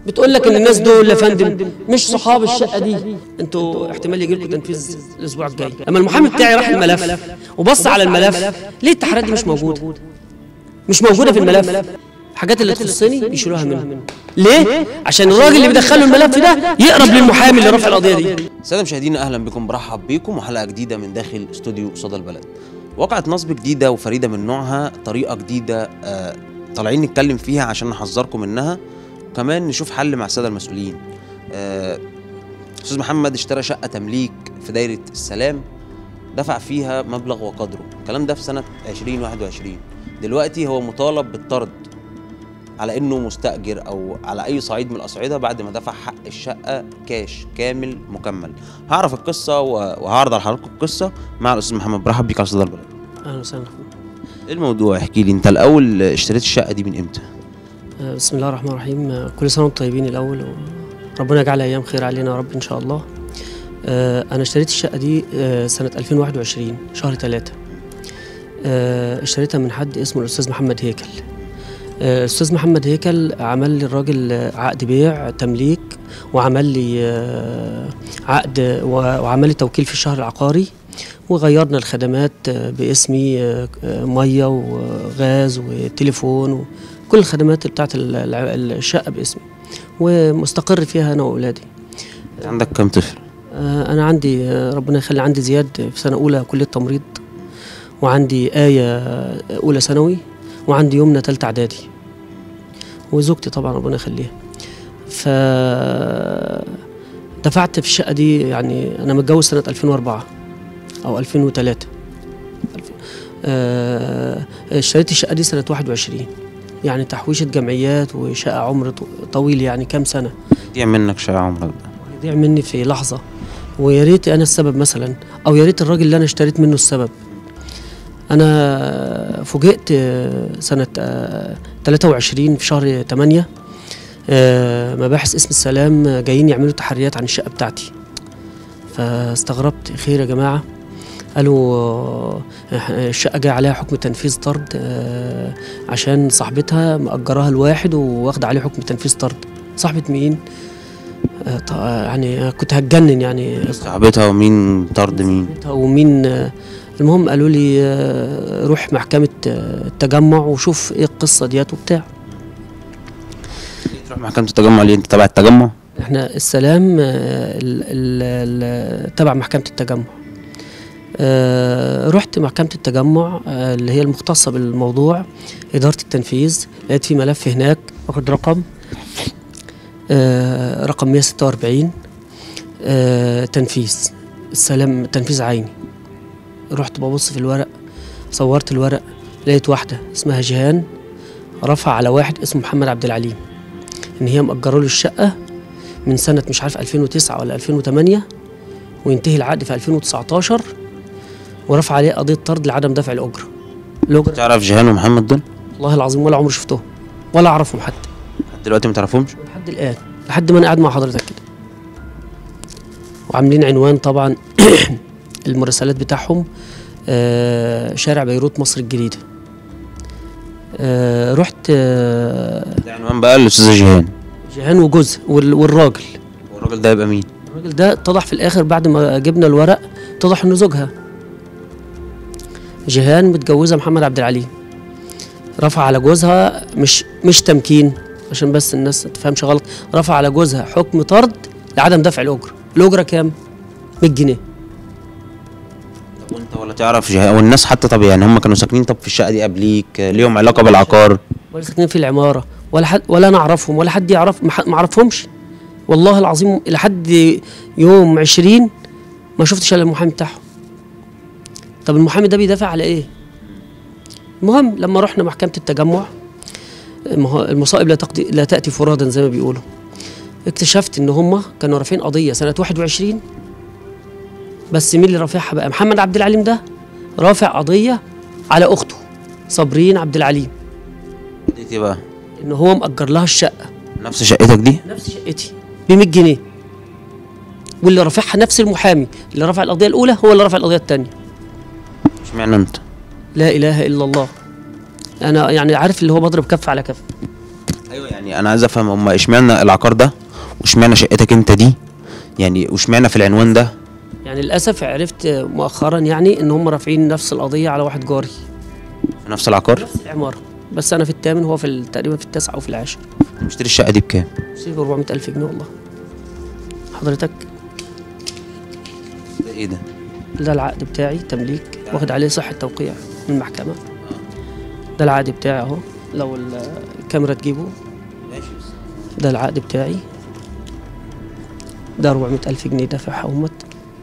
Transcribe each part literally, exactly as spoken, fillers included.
بتقول لك ان الناس دول يا فندم مش صحاب الشقه دي، انتوا احتمال يجي لكم تنفيذ الاسبوع الجاي. اما المحامي بتاعي راح الملف وبص على الملف، ليه التحريات دي مش موجوده؟ مش موجوده في الملف. الحاجات اللي تخصني بيشيلوها منه. ليه؟ عشان الراجل اللي بيدخله الملف ده يقرب للمحامي اللي رافع القضيه دي. ساده مشاهدينا، اهلا بكم، برحب بيكم وحلقه جديده من داخل استوديو صدى البلد. وقعت نصب جديده وفريده من نوعها، طريقه جديده آه طالعين نتكلم فيها عشان نحذركم منها، وكمان نشوف حل مع الساده المسؤولين. آه استاذ محمد اشترى شقه تمليك في دايره السلام، دفع فيها مبلغ وقدره، الكلام ده في سنه ألفين وواحد وعشرين. دلوقتي هو مطالب بالطرد على انه مستأجر او على اي صعيد من الاصعده بعد ما دفع حق الشقه كاش كامل مكمل. هعرف القصه وهعرض على حضراتكم القصه مع الاستاذ محمد. برحب بيك على صدى البلد. اهلا وسهلا. ايه الموضوع؟ احكي لي انت الاول، اشتريت الشقه دي من امتى؟ بسم الله الرحمن الرحيم. كل سنه وانتم طيبين الاول، وربنا يجعل ايام خير علينا يا رب ان شاء الله. انا اشتريت الشقه دي سنه ألفين وواحد وعشرين شهر ثلاثة. اشتريتها من حد اسمه الاستاذ محمد هيكل. الاستاذ محمد هيكل عمل لي الراجل عقد بيع تمليك، وعمل لي عقد وعمل لي توكيل في الشهر العقاري، وغيرنا الخدمات باسمي، ميه وغاز وتليفون وكل الخدمات بتاعت الشقه باسمي، ومستقر فيها انا واولادي. عندك كم طفل؟ انا عندي ربنا يخلي، عندي زياد في سنه اولى كليه تمريض، وعندي آية اولى ثانوي، وعندي يمنى ثالثه اعدادي، وزوجتي طبعا ربنا يخليها. ف دفعت في الشقه دي، يعني انا متجوز سنه ألفين وأربعة او ألفين وثلاثة. اشتريت الشقه دي سنه واحد وعشرين، يعني تحويشه جمعيات وشقه عمر طويل، يعني كام سنه. يضيع منك شقه عمرك؟ يضيع مني في لحظه، ويا ريت انا السبب مثلا، او يا ريت الراجل اللي انا اشتريت منه السبب. انا فوجئت سنه ثلاثة وعشرين في شهر ثمانية مباحث اسم السلام جايين يعملوا تحريات عن الشقه بتاعتي. فاستغربت، خير يا جماعه؟ قالوا الشقه جاي عليها حكم تنفيذ طرد عشان صاحبتها مأجراها الواحد واخده عليه حكم تنفيذ طرد. صاحبه مين؟ يعني كنت هتجنن يعني. صاحبتها ومين طرد مين؟ ومين؟ المهم قالوا لي روح محكمة التجمع وشوف ايه القصة ديات وبتاع. تروح محكمة التجمع ليه؟ انت تبع التجمع؟ احنا السلام تبع محكمة التجمع. اه رحت محكمة التجمع اه اللي هي المختصة بالموضوع، إدارة التنفيذ. لقيت في ملف هناك واخد رقم اه رقم مية وستة وأربعين، اه تنفيذ السلام، تنفيذ عيني. رحت ببص في الورق، صورت الورق، لقيت واحدة اسمها جيهان رفع على واحد اسمه محمد عبد العليم ان هي مأجره له الشقة من سنة مش عارف ألفين وتسعة ولا ألفين وثمانية، وينتهي العقد في ألفين وتسعتاشر، ورفع عليه قضية طرد لعدم دفع الأجرة. الأجرة تعرف جيهان ومحمد دول؟ والله العظيم ولا عمري شفتهم ولا أعرفهم حتى. لحد دلوقتي ما تعرفهمش؟ لحد الآن، لحد ما أنا قاعد مع حضرتك كده. وعاملين عنوان طبعا المراسلات بتاعهم آه شارع بيروت مصر الجديدة. آه رحت آه ده عنوان بقى الاستاذة جيهان. جيهان وجوزها والراجل. والراجل ده يبقى مين؟ الراجل ده اتضح في الآخر بعد ما جبنا الورق، اتضح إنه زوجها. جيهان متجوزة محمد عبد العليم، رفع على جوزها مش مش تمكين عشان بس الناس ما تفهمش غلط، رفع على جوزها حكم طرد لعدم دفع الأجرة. الأجرة كام؟ مية جنيه. وانت ولا تعرف جهة والناس حتى؟ طب يعني هم كانوا ساكنين طب في الشقه دي قبليك؟ ليهم علاقه بالعقار؟ ولا ساكنين في العماره، ولا حد، ولا انا اعرفهم، ولا حد يعرف، ما اعرفهمش والله العظيم. لحد يوم عشرين ما شفتش الا المحامي بتاعهم. طب المحامي ده بيدافع على ايه؟ المهم لما رحنا محكمه التجمع، المصائب لا تقضي لا تاتي فرادا زي ما بيقولوا، اكتشفت ان هم كانوا رافعين قضيه سنه واحد وعشرين، بس مين اللي رافعها بقى؟ محمد عبد العليم ده رافع قضيه على اخته صابرين عبد العليم. قضيتي بقى ان هو مأجر لها الشقه. نفس شقتك دي؟ نفس شقتي ب مية جنيه، واللي رافعها نفس المحامي اللي رفع القضيه الاولى هو اللي رفع القضيه الثانيه. اشمعنى انت؟ لا اله الا الله. انا يعني عارف اللي هو بضرب كف على كف. ايوه يعني انا عايز افهم هم اشمعنى العقار ده واشمعنى شقتك انت دي، يعني واشمعنى في العنوان ده؟ يعني للاسف عرفت مؤخرا يعني ان هم رافعين نفس القضيه على واحد جاري في نفس العقار؟ نفس العماره، بس انا في الثامن هو في ال- تقريبا في التاسع او في العاشر. مشتري الشقه دي بكام؟ سيب أربعمية ألف جنيه والله حضرتك. ده ايه ده؟ ده العقد بتاعي تمليك، واخد عليه صحه توقيع من المحكمه. ده العقد بتاعي اهو، لو ال- الكاميرا تجيبه. ماشي. ده العقد بتاعي، ده أربعمية ألف جنيه دافعها أمت.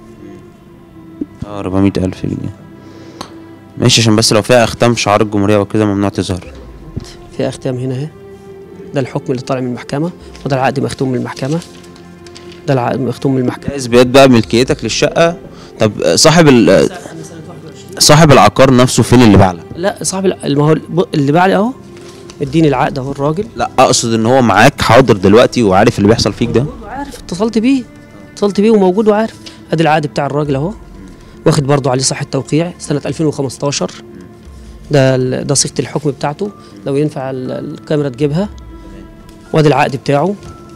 اه أربعمية ألف جنيه ماشي، عشان بس لو فيها اختام شعار الجمهوريه وكده ممنوع تظهر. في أختام هنا أهي. ده الحكم اللي طالع من المحكمة، وده العقد مختوم من المحكمة. ده العقد مختوم من المحكمة. ده اثبات بقى ملكيتك للشقه. طب صاحب ال... صاحب العقار نفسه فين اللي باع لك؟ لا صاحب ال- ما هو الب- اللي باع لي أهو، مديني العقد أهو الراجل. لا اقصد ان هو معاك حاضر دلوقتي وعارف اللي بيحصل فيك ده. موجود وعارف، اتصلت بيه اتصلت بيه وموجود وعارف. ادي العقد بتاع الراجل اهو، واخد برضه عليه صحة توقيع سنة ألفين وخمستاشر. ده ال- ده صيغة الحكم بتاعته، لو ينفع ال- الكاميرا تجيبها. وادي العقد بتاعه،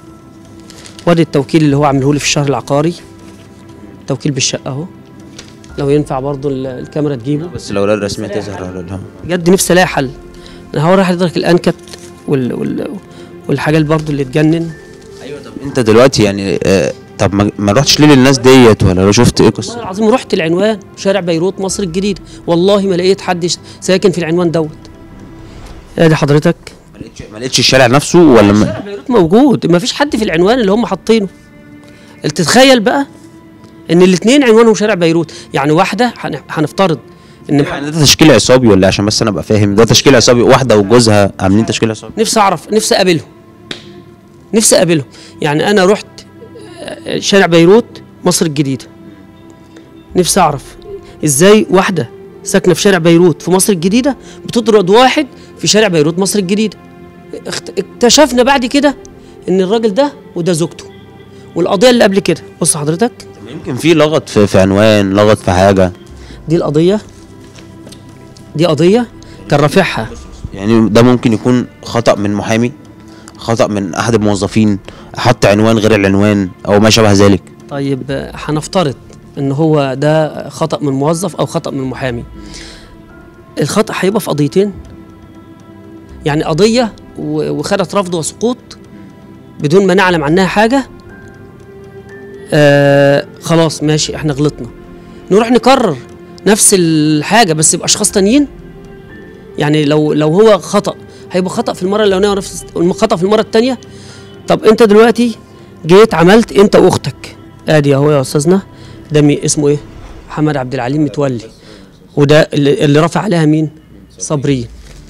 وادي التوكيل اللي هو عامله لي في الشهر العقاري، توكيل بالشقة اهو، لو ينفع برضه ال- الكاميرا تجيبه. بس لو لا الرسميه تظهر ولا لا؟ بجد نفسي الاقي حل. انا هوري حضرتك الانكت وال... وال... والحاجات برضه اللي تجنن. ايوه طب انت دلوقتي يعني آه طب ما, ما رحتش ليه للناس ديت ولا لو شفت ايه والله قصه؟ العظيم رحت العنوان شارع بيروت مصر الجديدة، والله ما لقيت حد ش- ساكن في العنوان دوت. ادي حضرتك ما لقيتش ما لقيتش الشارع نفسه ولا ما... شارع بيروت موجود، ما فيش حد في العنوان اللي هم حاطينه. تتخيل بقى ان الاثنين عنوانهم شارع بيروت، يعني واحده هن- هنفترض ان يعني محمد. ده تشكيل عصابي ولا عشان بس انا ابقى فاهم؟ ده تشكيل عصابي، واحده وجوزها عاملين تشكيل عصابي. نفسي اعرف، نفسي اقابلهم نفسي اقابلهم يعني انا رحت آه، شارع بيروت مصر الجديدة، نفسي اعرف ازاي واحده ساكنه في شارع بيروت في مصر الجديدة بتطرد واحد في شارع بيروت مصر الجديدة. اخت- اكتشفنا بعد كده ان الراجل ده وده زوجته، والقضيه اللي قبل كده بص حضرتك. طب يمكن في لغط في, في عنوان، لغط في حاجه. دي القضيه دي قضيه كان رافعها. يعني ده ممكن يكون خطأ من محامي، خطأ من احد الموظفين، حط عنوان غير العنوان او ما شابه ذلك. طيب آه، هنفترض ان هو ده خطأ من موظف او خطأ من محامي، الخطأ هيبقى في قضيتين، يعني قضية و- وخدت رفض وسقوط بدون ما نعلم عنها حاجة. آه خلاص ماشي احنا غلطنا، نروح نكرر نفس الحاجة بس بأشخاص تانيين. يعني لو لو هو خطأ هيبقى خطأ في المرة الأولانية ونفس خطأ في المرة التانية. طب أنت دلوقتي جيت عملت أنت وأختك، آدي أهو يا أستاذنا، ده مين اسمه إيه؟ محمد عبد العليم متولي، وده اللي, اللي رفع عليها مين؟ صابرين.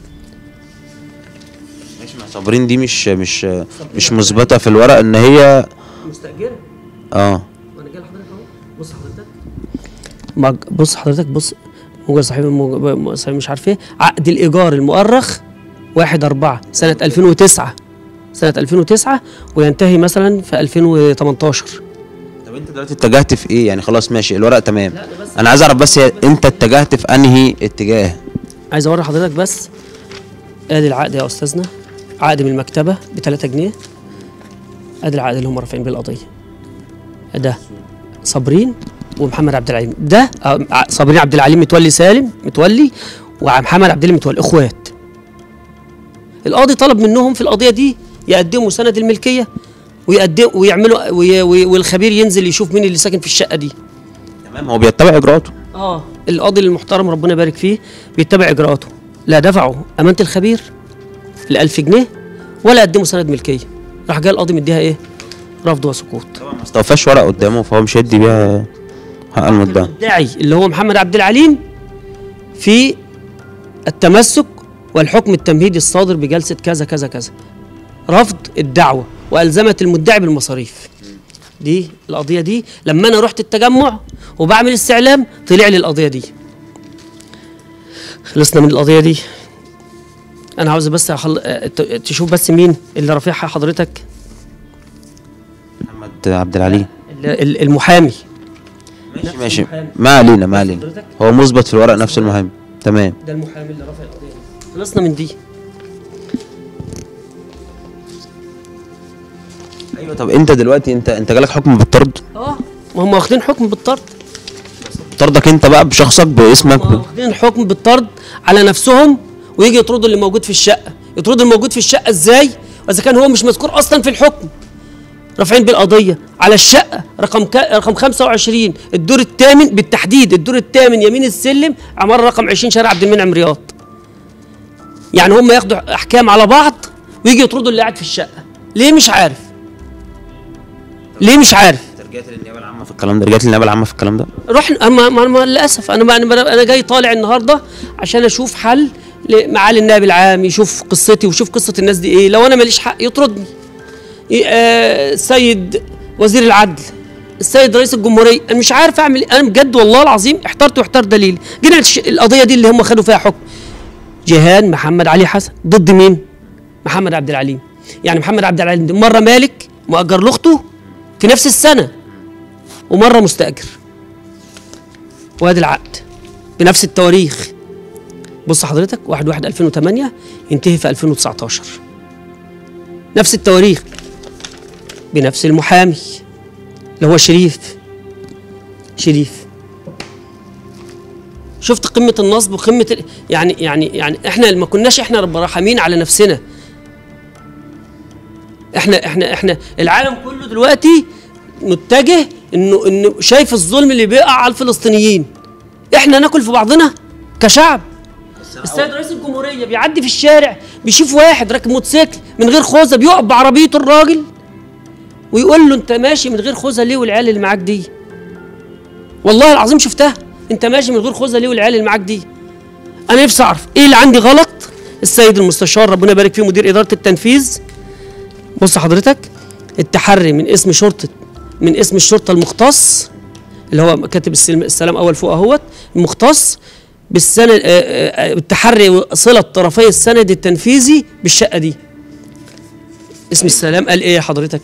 ماشي، مع صابرين دي مش مش مش مثبته في الورق ان هي مستأجرة. اه وانا جاي لحضرتك اهو، بص حضرتك ما بص حضرتك بص موجب صاحب الموجب صاحب مش عارف ايه، عقد الايجار المؤرخ واحد أربعة سنة ألفين وتسعة سنة ألفين وتسعة وينتهي مثلا في ألفين وتمنتاشر. طب انت دلوقتي اتجهت في ايه؟ يعني خلاص ماشي الورق تمام، انا عايز اعرف بس هي- انت اتجهت في انهي اتجاه؟ عايز اوري حضرتك بس، ادي العقد يا استاذنا، عقد من المكتبة ب تلاتة جنيه، ادي العقد اللي هم رافعين بيه القضية. ده صابرين ومحمد عبد العليم، ده آه، صابرين عبد العليم متولي سالم متولي ومحمد عبد العليم متولي اخوات. القاضي طلب منهم في القضيه دي يقدموا سند الملكيه ويقدم ويعملوا وي وي والخبير ينزل يشوف مين اللي ساكن في الشقه دي. تمام، هو بيتبع اجراءاته. اه القاضي المحترم ربنا يبارك فيه بيتبع اجراءاته، لا دفعوا امانه الخبير ال ألف جنيه ولا قدموا سند ملكيه، راح جاي القاضي مديها ايه؟ رفض وسقوط. طبعا ما استوفاش ورق قدامه فهو مش هيدي بيها حق المدعي. المدعي اللي هو محمد عبد العليم في التمسك والحكم التمهيدي الصادر بجلسة كذا كذا كذا، رفض الدعوة وألزمت المدعي بالمصاريف. دي القضية دي لما أنا رحت التجمع وبعمل استعلام طلع لي القضية دي. خلصنا من القضية دي. أنا عاوز بس أخل... ت- تشوف بس مين اللي رافعها حضرتك. محمد عبد العليم ال- ال- المحامي. ماشي ماشي، ما علينا ما علينا، حضرتك هو مثبت في الورق نفس المهم. تمام. ده المحامي اللي رافع القضية دي. خلصنا من دي. ايوه طب انت دلوقتي انت انت جالك حكم بالطرد؟ اه ما هم واخدين حكم بالطرد. طردك انت بقى بشخصك باسمك؟ هم واخدين الحكم بالطرد على نفسهم، ويجي يطردوا اللي موجود في الشقه. يطردوا الموجود في الشقه ازاي؟ واذا كان هو مش مذكور اصلا في الحكم. رافعين بالقضيه على الشقه رقم ك... رقم خمسة وعشرين الدور الثامن بالتحديد، الدور الثامن يمين السلم، عماره رقم عشرين شارع عبد المنعم رياض. يعني هم ياخدوا احكام على بعض ويجي يطردوا اللي قاعد في الشقه. ليه مش عارف؟ ليه مش عارف؟ رجعت للنيابه العامه في الكلام ده؟ رجعت للنيابه العامه في الكلام ده؟ رحنا ما ما ما للاسف انا ما انا جاي طالع النهارده عشان اشوف حل لمعالي النائب العام، يشوف قصتي ويشوف قصه الناس دي ايه. لو انا ماليش حق يطردني. السيد آه وزير العدل، السيد رئيس الجمهوريه، انا مش عارف اعمل ايه. انا بجد والله العظيم احترت واحتار دليلي. جينا القضيه دي اللي هم خدوا فيها حكم جهاد محمد علي حسن ضد مين؟ محمد عبد العليم. يعني محمد عبد العليم دي مره مالك مؤجر لاخته في نفس السنه، ومره مستاجر، وادي العقد بنفس التواريخ. بص حضرتك واحد واحد ألفين وثمانية ينتهي في ألفين وتسعتاشر، نفس التواريخ بنفس المحامي اللي هو شريف شريف شفت قمه النصب وقمه ال... يعني يعني يعني احنا ما كناش احنا رحمين على نفسنا. احنا احنا احنا العالم كله دلوقتي متجه انه انه شايف الظلم اللي بيقع على الفلسطينيين. احنا ناكل في بعضنا كشعب. السيد رئيس الجمهوريه بيعدي في الشارع بيشوف واحد راكب موتوسيكل من غير خوذه، بيقف بعربيته الراجل ويقول له انت ماشي من غير خوذه ليه والعيال اللي معاك دي؟ والله العظيم شفتها، انت ماشي من غير خوذه ليه والعيال اللي معاك دي؟ انا نفسي اعرف ايه اللي عندي غلط. السيد المستشار ربنا يبارك فيه مدير اداره التنفيذ، بص حضرتك، التحري من اسم شرطه من اسم الشرطه المختص اللي هو كاتب السلام اول فوق اهوت، المختص بالسند التحري صله طرفي السند التنفيذي بالشقه دي. اسم السلام قال ايه يا حضرتك؟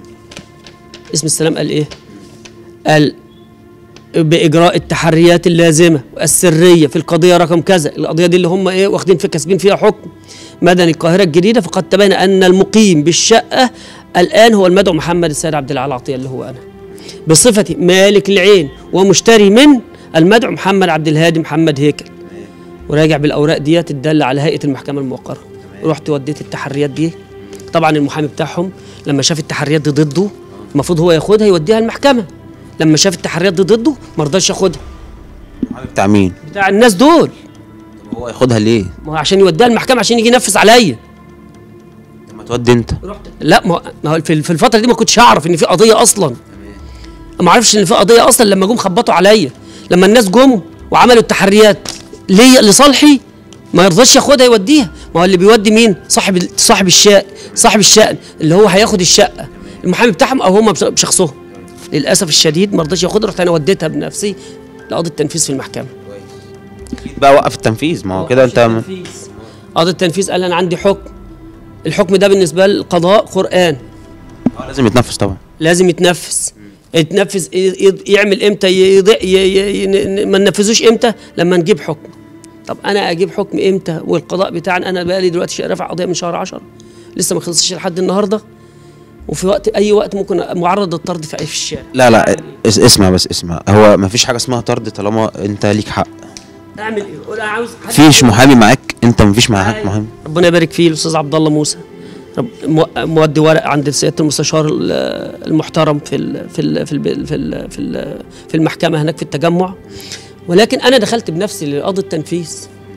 اسم السلام قال ايه؟ قال باجراء التحريات اللازمه والسريه في القضيه رقم كذا، القضيه دي اللي هم ايه واخدين في كاسبين فيها حكم مدني القاهره الجديده، فقد تبين ان المقيم بالشقه الان هو المدعو محمد السيد عبد العال عطيه اللي هو انا، بصفتي مالك العين ومشتري من المدعو محمد عبد الهادي محمد هيكل. وراجع بالاوراق ديت الداله على هيئه المحكمه الموقره. رحت وديت التحريات دي. طبعا المحامي بتاعهم لما شاف التحريات دي ضده المفروض هو ياخدها يوديها المحكمه. لما شاف التحريات دي ضده ما رضاش ياخدها. المحامي بتاع مين؟ بتاع الناس دول. طب هو ياخدها ليه؟ ما هو عشان يوديها المحكمه عشان يجي ينفذ عليا. طب ما تودي انت. رحت لا ما هو في الفتره دي ما كنتش اعرف ان في قضيه اصلا. ما اعرفش ان في قضيه اصلا لما جم خبطوا عليا. لما الناس جم وعملوا التحريات ليه لصالحي ما يرضاش ياخدها يوديها. ما هو اللي بيودي مين؟ صاحب صاحب الشأن صاحب الشأن اللي هو هياخد الشقه، المحامي بتاعهم او هم بشخصهم. للاسف الشديد ما رضاش ياخدها، رحت انا وديتها بنفسي لقاضي التنفيذ في المحكمه. اكيد بقى وقف التنفيذ، ما هو كده انت قاضي التنفيذ قال انا عندي حكم، الحكم ده بالنسبه للقضاء قرآن. اه لازم يتنفذ طبعا. لازم يتنفذ. يتنفذ يعمل امتى؟ يضيع ما ننفذوش امتى؟ لما نجيب حكم. طب انا اجيب حكم امتى والقضاء بتاعنا؟ انا بقى لي دلوقتي رافع قضيه من شهر عشرة لسه ما خلصتش لحد النهارده، وفي وقت اي وقت ممكن معرض للطرد في الشارع. لا لا اسمع بس اسمع، هو ما فيش حاجه اسمها طرد طالما انت ليك حق. اعمل ايه؟ انا عاوز فيش محامي معاك، انت ما فيش معاك محامي. ربنا يبارك فيه الاستاذ عبد الله موسى، مودي ورق عند سياده المستشار المحترم في ال في ال في ال في ال في, ال في المحكمه هناك في التجمع. ولكن انا دخلت بنفسي لقاضي التنفيذ.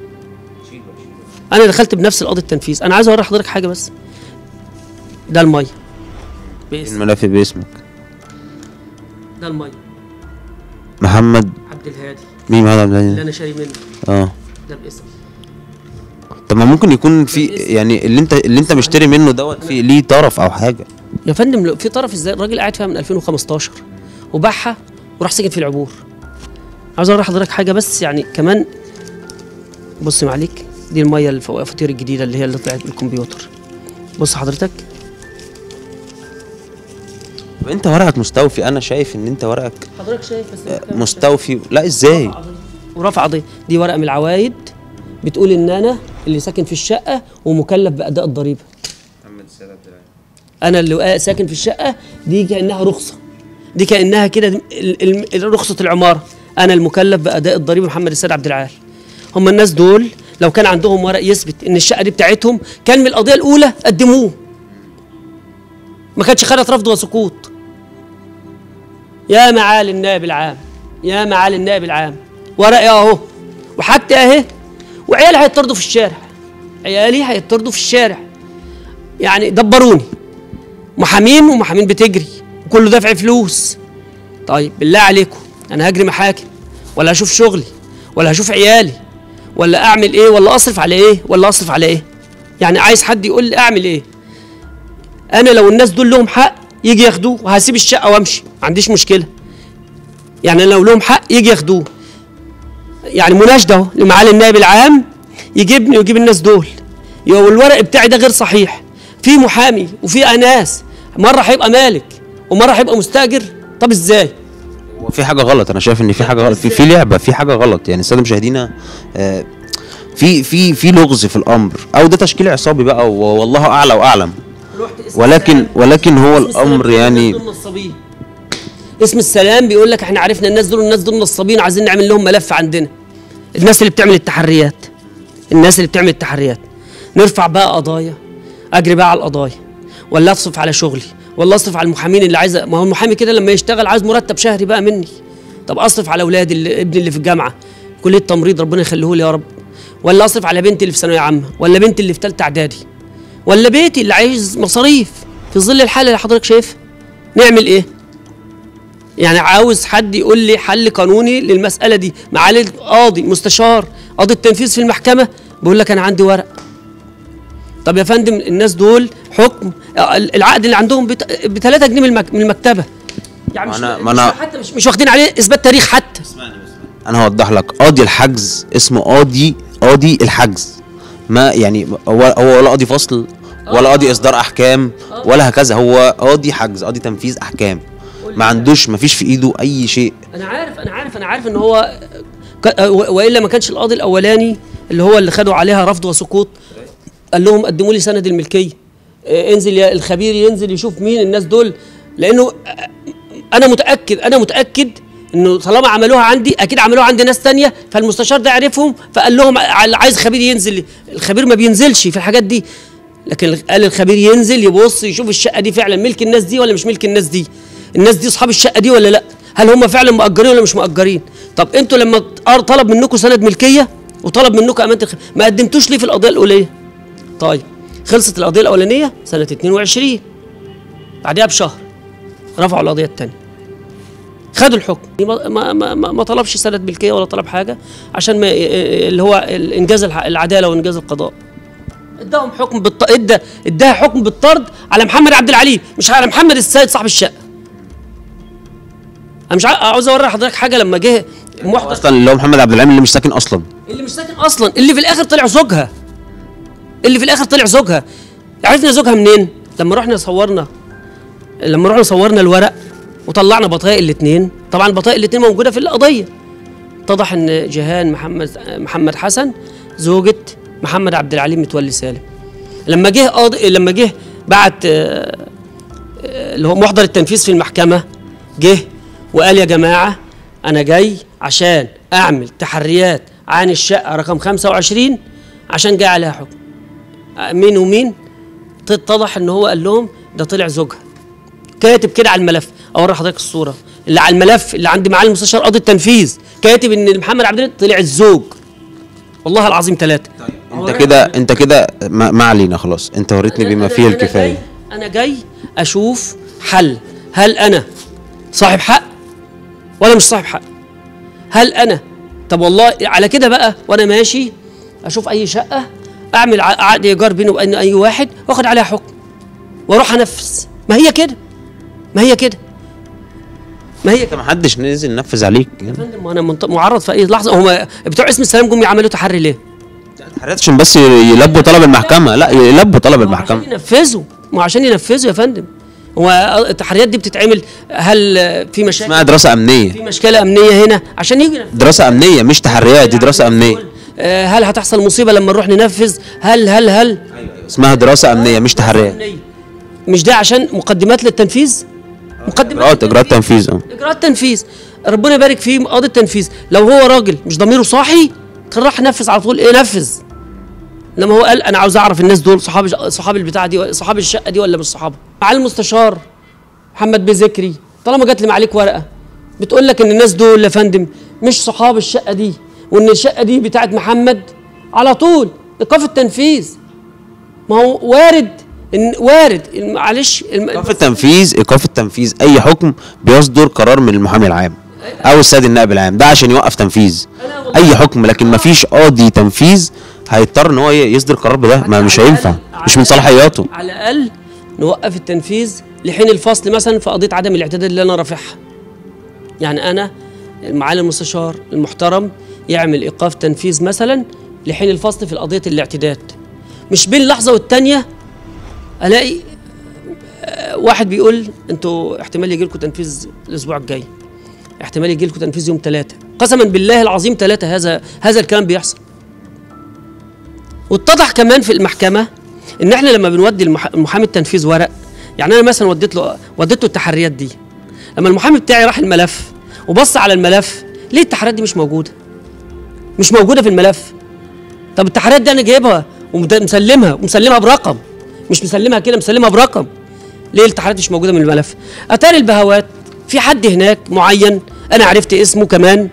انا دخلت بنفسي لقاضي التنفيذ. انا عايز اوري حضرتك حاجه بس. ده الميه باسم الملف باسمك. ده الميه محمد عبد الهادي. مين محمد عبد الهادي؟ اللي انا شاري منه. اه ده باسمي. طب ما ممكن يكون في يعني اللي انت اللي انت مشتري منه دوت في ليه طرف او حاجه يا فندم. في طرف ازاي؟ الراجل قاعد فيها من ألفين وخمستاشر وباعها وراح سجن في العبور. عاوز اوري حضرتك حاجه بس يعني كمان. بص معليك، دي الميه اللي فوق الفواتير الجديده اللي هي اللي طلعت بالكمبيوتر. بص حضرتك. انت ورقك مستوفي، انا شايف ان انت ورقك حضرتك شايف بس مستوفي. لا ازاي؟ ورافع قضيه. دي ورقه من العوايد بتقول ان انا اللي ساكن في الشقه ومكلف باداء الضريبه. محمد السيد عبد العال. انا اللي ساكن في الشقه دي كانها رخصه، دي كانها كده رخصه العماره، انا المكلف باداء الضريبه محمد السيد عبد العال. هم الناس دول لو كان عندهم ورق يثبت ان الشقه دي بتاعتهم كان من القضيه الاولى قدموه، ما كانتش خدت رفض وسقوط. يا معالي النائب العام، يا معالي النائب العام، ورقي اهو وحاجتي اهي، وعيالي هيطردوا في الشارع، عيالي هيطردوا في الشارع. يعني دبروني محامين ومحامين بتجري وكله دافع فلوس. طيب بالله عليكم انا هجري محاكم ولا هشوف شغلي ولا هشوف عيالي ولا اعمل ايه ولا اصرف على ايه ولا اصرف على ايه؟ يعني عايز حد يقول لي اعمل ايه؟ انا لو الناس دول لهم حق يجي ياخدوه وهسيب الشقه وامشي، ما عنديش مشكله. يعني لو لهم حق يجي ياخدوه. يعني مناشده اهو لمعالي النائب العام يجيبني ويجيب الناس دول. يبقى الورق بتاعي ده غير صحيح، في محامي وفي ناس مره هيبقى مالك ومره هيبقى مستاجر. طب ازاي؟ في حاجه غلط، انا شايف ان في حاجه غلط، في في لعبه، في حاجه غلط. يعني الساده مشاهدينا آه في في في لغز في الامر، او ده تشكيل عصابي بقى والله اعلى واعلم. ولكن ولكن هو الامر يعني اسم السلام بيقول لك احنا عرفنا الناس دول، الناس دول نصابين عايزين نعمل لهم ملف عندنا. الناس اللي بتعمل التحريات، الناس اللي بتعمل التحريات نرفع بقى قضايا، اجري بقى على القضايا ولا اصرف على شغلي ولا اصرف على المحامين اللي عايزه. ما هو المحامي كده لما يشتغل عايز مرتب شهري بقى مني. طب اصرف على اولادي اللي ابني اللي في الجامعه كليه تمريض ربنا يخليه لي يا رب، ولا اصرف على بنتي اللي في ثانويه عامه، ولا بنتي اللي في ثالثه اعدادي، ولا بيتي اللي عايز مصاريف في ظل الحاله اللي حضرتك شايفها. نعمل ايه؟ يعني عاوز حد يقول لي حل قانوني للمساله دي. معالي القاضي مستشار قاضي التنفيذ في المحكمه بيقول لك انا عندي ورق. طب يا فندم الناس دول حكم العقد اللي عندهم ب ثلاثة جنيه من المكتبه، يعني مش, أنا مش أنا حتى مش, مش واخدين عليه اثبات تاريخ حتى. اسمعني انا هوضح لك. قاضي الحجز اسمه قاضي قاضي الحجز، ما يعني هو هو ولا قاضي فصل ولا قاضي اصدار احكام ولا هكذا، هو قاضي حجز، قاضي تنفيذ احكام. ما عندوش، ما فيش في ايده اي شيء. انا عارف انا عارف انا عارف ان هو ك... والا ما كانش القاضي الاولاني اللي هو اللي خدوا عليها رفض وسقوط قال لهم قدموا لي سند الملكيه. انزل يا الخبير ينزل يشوف مين الناس دول، لانه انا متاكد انا متاكد انه طالما عملوها عندي اكيد عملوها عند ناس ثانيه، فالمستشار ده عرفهم فقال لهم عايز خبير ينزل. الخبير ما بينزلش في الحاجات دي، لكن قال الخبير ينزل يبص يشوف الشقه دي فعلا ملك الناس دي ولا مش ملك الناس دي، الناس دي اصحاب الشقه دي ولا لا، هل هم فعلا مؤجرين ولا مش مؤجرين. طب انتوا لما طلب منكم سند ملكيه وطلب منكم امانه الخ... ما قدمتوش ليه في القضيه الاوليه؟ طيب خلصت القضيه الاولانيه سنه اتنين وعشرين، بعدها بشهر رفعوا القضيه الثانيه، خدوا الحكم. ما ما ما, ما طلبش سند ملكيه ولا طلب حاجه عشان ما اللي هو انجاز العداله وانجاز القضاء. اداهم حكم بالط... ادى اداها حكم بالطرد على محمد عبد العليم، مش على محمد السيد صاحب الشقه. انا مش عاوز اوري لحضرتك حاجه. لما جه محضر اصلا اللي هو محمد عبد العليم اللي مش ساكن اصلا، اللي مش ساكن اصلا، اللي في الاخر طلع زوجها، اللي في الاخر طلع زوجها. عرفنا زوجها منين؟ لما رحنا صورنا لما رحنا صورنا الورق وطلعنا بطايق الاثنين. طبعا البطايق الاثنين موجوده في القضيه. اتضح ان جيهان محمد محمد حسن زوجة محمد عبد العليم متولي سالم. لما جه قاضي لما جه بعت اللي هو محضر التنفيذ في المحكمه جه وقال يا جماعه انا جاي عشان اعمل تحريات عن الشقه رقم خمسة وعشرين عشان جاي عليها حكم. مين ومين؟ اتضح ان هو قال لهم ده طلع زوجها، كاتب كده على الملف. اوري حضرتك الصوره اللي على الملف اللي عندي معالي المستشار قاضي التنفيذ، كاتب ان محمد عبد العليم طلع الزوج. والله العظيم ثلاثه. طيب انت كده انت كده ما, ما علينا خلاص، انت وريتني بما فيه الكفايه. انا جاي اشوف حل. هل انا صاحب حق ولا مش صاحب حق؟ هل انا طب والله على كده بقى وانا ماشي اشوف اي شقه اعمل عقد ايجار بيني وبين اي واحد واخد عليها حكم واروح انفذ. ما هي كده ما هي كده ما هي كده. ما حدش نزل نفذ عليك يا فندم. انا معرض في اي لحظه. هم بتوع اسم السلام جم يعملوا تحري ليه؟ تحريات عشان بس يلبوا طلب المحكمه. لا يلبوا طلب المحكمه عشان ينفذوا. ما عشان ينفذوا يا فندم. هو التحريات دي بتتعمل هل في مشاكل؟ اسمها دراسه امنيه، في مشكله امنيه هنا عشان يجي دراسه امنيه مش تحريات، دي دراسه امنيه. هل هتحصل مصيبه لما نروح ننفذ؟ هل هل هل ايوه اسمها دراسه امنيه مش تحريات. مش ده عشان مقدمات للتنفيذ؟ مقدمات اجراءات اجراءات تنفيذ. اه اجراءات تنفيذ. ربنا يبارك فيه قاضي التنفيذ، لو هو راجل مش ضميره صاحي كان راح نفذ على طول. ايه نفذ؟ لما هو قال انا عاوز اعرف الناس دول صحاب صحاب البتاعه دي، صحاب الشقه دي ولا مش صحابها. مع المستشار محمد بيه ذكري طالما جات لي معاليك ورقه بتقول لك ان الناس دول يا فندم مش صحاب الشقه دي، وان الشقه دي بتاعت محمد، على طول ايقاف التنفيذ. ما هو وارد إن وارد معلش ايقاف التنفيذ. ايقاف التنفيذ اي حكم بيصدر قرار من المحامي العام او السيد النائب العام، ده عشان يوقف تنفيذ اي حكم، لكن ما فيش قاضي تنفيذ هيضطر ان هو يصدر قرار بده، ما مش هينفع، مش من صلاحياته. على الاقل نوقف التنفيذ لحين الفصل مثلا في قضيه عدم الاعتداد اللي انا رافعها. يعني انا معالي المستشار المحترم يعمل ايقاف تنفيذ مثلا لحين الفصل في قضيه الاعتداد، مش بين لحظه والتانيه الاقي واحد بيقول انتوا احتمال يجي لكم تنفيذ الاسبوع الجاي، احتمال يجي لكم تنفيذ يوم ثلاثة، قسما بالله العظيم ثلاثة. هذا هذا الكلام بيحصل. واتضح كمان في المحكمه ان احنا لما بنودي المحامي التنفيذ ورق، يعني انا مثلا وديت له وديت له التحريات دي، لما المحامي بتاعي راح الملف وبص على الملف، ليه التحريات دي مش موجوده؟ مش موجوده في الملف. طب التحريات دي انا جايبها ومسلمها ومسلمها برقم، مش مسلمها كده، مسلمها برقم. ليه التحريات مش موجوده من الملف؟ اتاري البهوات في حد هناك معين انا عرفت اسمه كمان،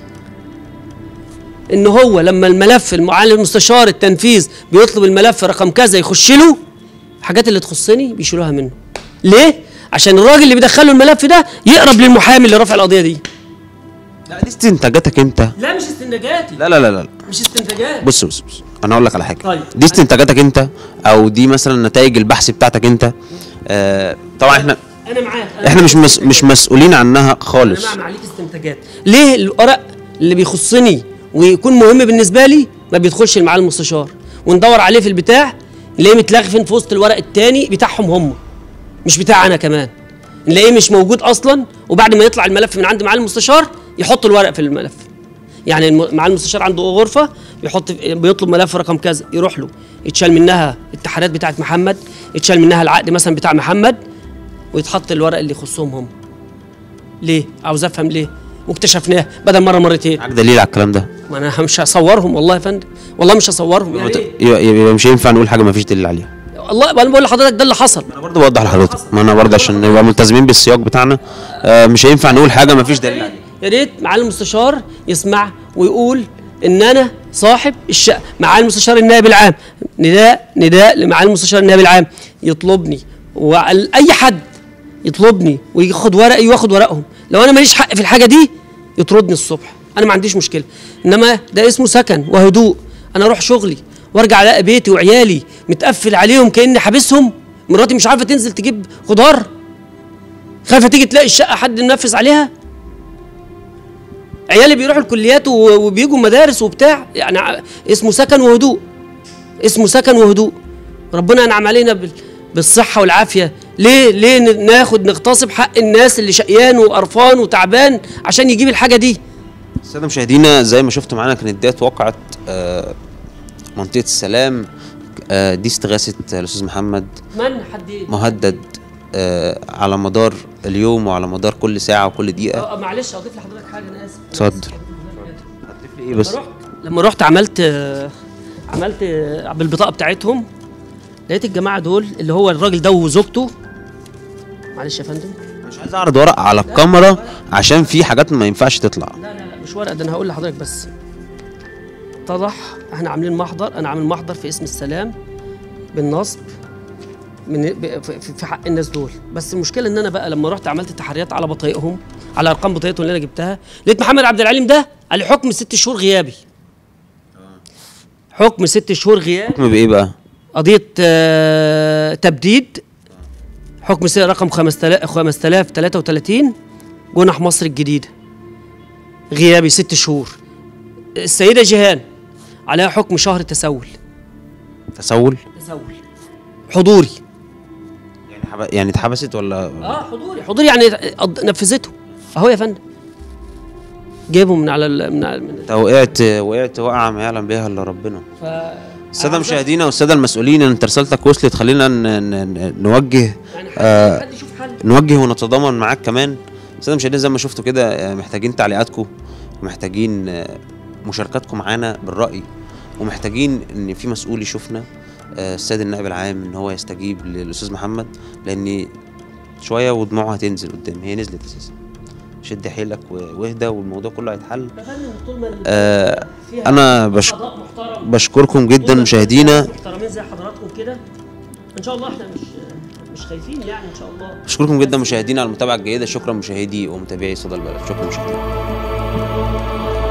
ان هو لما الملف المعالي المستشار التنفيذ بيطلب الملف رقم كذا يخش له، الحاجات اللي تخصني بيشيلوها منه. ليه؟ عشان الراجل اللي بيدخله الملف ده يقرب للمحامي اللي رافع القضيه دي. لا دي استنتاجاتك انت. لا مش استنتاجاتي. لا لا لا لا مش استنتاجات. بص بص بص انا هقول لك على حاجه. طيب. دي استنتاجاتك انت، او دي مثلا نتائج البحث بتاعتك انت. آه طبعا احنا انا معاك. أنا احنا مش مس مش مسؤولين عنها خالص. انا معاك استنتاجات. ليه الورق اللي بيخصني ويكون مهم بالنسبه لي ما بيدخلش معاه المستشار، وندور عليه في البتاع نلاقيه متلغي فين في وسط الورق الثاني بتاعهم هم، مش بتاع انا كمان، نلاقيه مش موجود اصلا، وبعد ما يطلع الملف من عند معالي المستشار يحط الورق في الملف. يعني معالي المستشار عنده غرفه بيحط بيطلب ملف رقم كذا، يروح له يتشال منها التحريات بتاعت محمد، يتشال منها العقد مثلا بتاع محمد، ويتحط الورق اللي يخصهم هم. ليه؟ عاوز افهم ليه؟ واكتشفناه بدل مره مرتين. معاك دليل على الكلام ده؟ ما انا مش هصورهم والله يا فندم، والله مش هصورهم. يعني يبقى يبقى مش ينفع نقول حاجه ما فيش دليل عليها. والله انا بقول لحضرتك ده اللي حصل. انا برضه بوضح لحضرتك، ما انا برضه عشان نبقى ملتزمين بالسياق بتاعنا. آه مش هينفع نقول حاجه ما فيش دليل عليها. يا ريت معالي المستشار يسمع ويقول ان انا صاحب الشقه. معالي المستشار النائب العام، نداء نداء لمعالي المستشار النائب العام يطلبني، واي حد يطلبني وياخد ورقي وياخد ورقهم. لو انا ماليش حق في الحاجه دي يطردني الصبح، انا ما عنديش مشكله. انما ده اسمه سكن وهدوء، انا اروح شغلي وارجع الاقي بيتي وعيالي متقفل عليهم كاني حابسهم، مراتي مش عارفه تنزل تجيب خضار، خايفه تيجي تلاقي الشقه حد منفذ عليها، عيالي بيروحوا الكليات وبيجوا مدارس وبتاع. يعني اسمه سكن وهدوء، اسمه سكن وهدوء. ربنا انعم علينا بالصحه والعافيه. ليه ليه ناخد نغتصب حق الناس اللي شقيان وقرفان وتعبان عشان يجيب الحاجه دي؟ الساده مشاهدينا زي ما شفتوا معانا كانت ديت وقعت آه منطقه السلام. آه دي استغاثه الاستاذ محمد من حد مهدد آه على مدار اليوم وعلى مدار كل ساعه وكل دقيقه. اه معلش اضيف لحضرتك حاجه، انا اسف. اتفضل. هتضيف لي ايه بس؟ لما رحت عملت آه عملت آه بالبطاقه بتاعتهم، لقيت الجماعه دول اللي هو الراجل ده وزوجته. معلش يا فندم مش عايز اعرض ورق على الكاميرا عشان في حاجات ما ينفعش تطلع. لا لا لا مش ورق، ده انا هقول لحضرتك بس. اتضح احنا عاملين محضر، انا عامل محضر في اسم السلام بالنصب من في حق الناس دول. بس المشكله ان انا بقى لما رحت عملت تحريات على بطايقهم، على ارقام بطايقهم اللي انا جبتها، لقيت محمد عبد العليم ده عليه حكم ست شهور غيابي. حكم ست شهور غيابي. حكم بايه بقى؟ قضيه آه تبديد، حكم رقم خمسة آلاف وثلاثة وثلاثين جنح مصر الجديده، غيابي ست شهور. السيده جيهان عليها حكم شهر تسول. تسول؟ تسول حضوري. يعني حب... يعني اتحبست ولا؟ اه حضوري حضوري يعني نفذته اهو يا فندم. جايبهم من على ال... من على من انت وقعت وقعت وقعه ما يعلم بها الا ربنا. ف الساده مشاهدينا والساده المسؤولين، انت رسالتك وصلت، خلينا نوجه آه نوجه ونتضامن معاك كمان. الساده المشاهدين زي ما شفتوا كده محتاجين تعليقاتكم، ومحتاجين مشاركاتكم معانا بالراي، ومحتاجين ان في مسؤول يشوفنا، السيد النائب العام، ان هو يستجيب للاستاذ محمد، لان شويه ودموعه هتنزل قدام، هي نزلت اساسا. شد حيلك واهدى والموضوع كله هيتحل. آه انا بشك... بشكركم جدا مشاهدينا، محترمين زي حضراتكم كده ان شاء الله. احنا مش مش خايفين يعني ان شاء الله. بشكركم جدا مشاهدينا على المتابعه الجيده. شكرا مشاهدي ومتابعي صدى البلد. شكرا مشاهدينا.